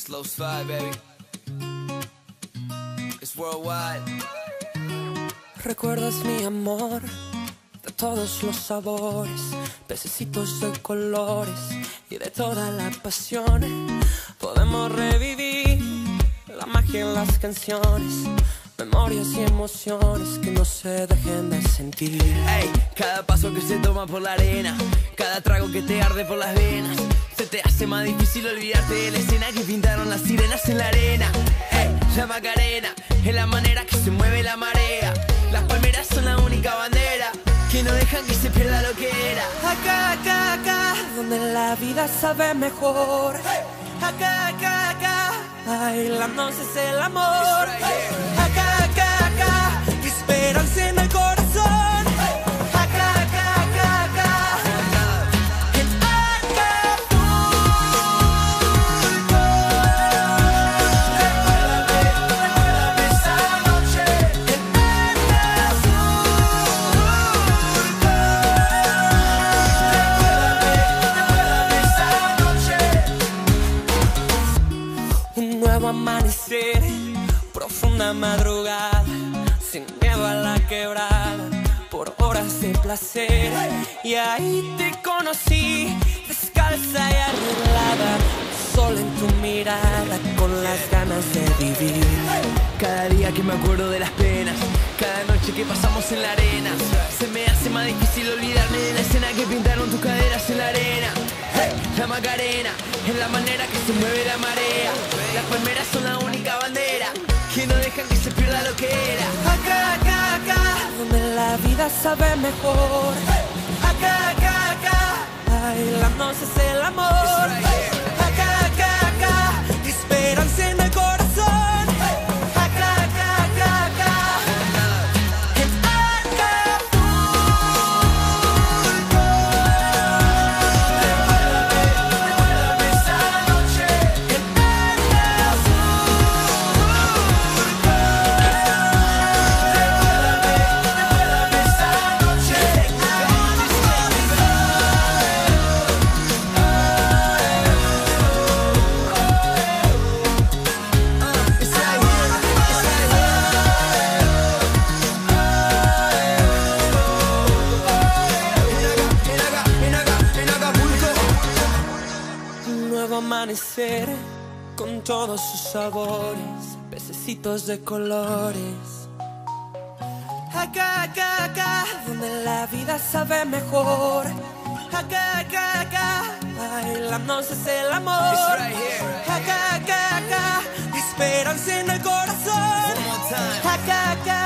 Slow slide, baby. It's worldwide. Recuerdas mi amor de todos los sabores, pececitos de colores y de toda la pasión. Podemos revivir la magia en las canciones, memorias y emociones que no se dejen de sentir. Ey, cada paso que se toma por la arena, cada trago que te arde por las venas, se te hace más difícil olvidarte de la escena que pintaron las sirenas en la arena. Ey, la Macarena es la manera que se mueve la marea. Las palmeras son la única bandera que no dejan que se pierda lo que era. Acá, acá, acá, donde la vida sabe mejor. Acá, acá, acá, bailando es el amor. Acá, acá, acá, esperanza en el corazón. Acá, acá, acá, acá, en Acapulco. Recuérdame esa noche en Recuérdame esa noche. Un nuevo amanecer, profunda madrugada, sin miedo a la quebrada, por horas de placer. Y ahí te conocí, descalza y arreglada, sol en tu mirada, con las ganas de vivir. Cada día que me acuerdo de las penas, cada noche que pasamos en la arena, se me hace más difícil olvidarme de la escena que pintaron tus caderas en la arena. Hey, la Macarena es la manera que se mueve la marea. Las palmeras son la única bandera que no dejan que se pierda lo que era. Acá, acá, acá, donde la vida sabe mejor. Acá, acá, acá, bailando es el amor. Acá, acá, acá, esperanza en el corazón. Acá, acá, acá, acá, en Acapulco. Recuérdame esa noche en Recuérdame esa noche en Un nuevo amanecer con todos sus sabores, pececitos de colores. Acá, acá, acá, donde la vida sabe mejor. Acá, acá, acá, bailando es el amor. Acá, acá, acá, esperanza en el corazón. Acá, acá,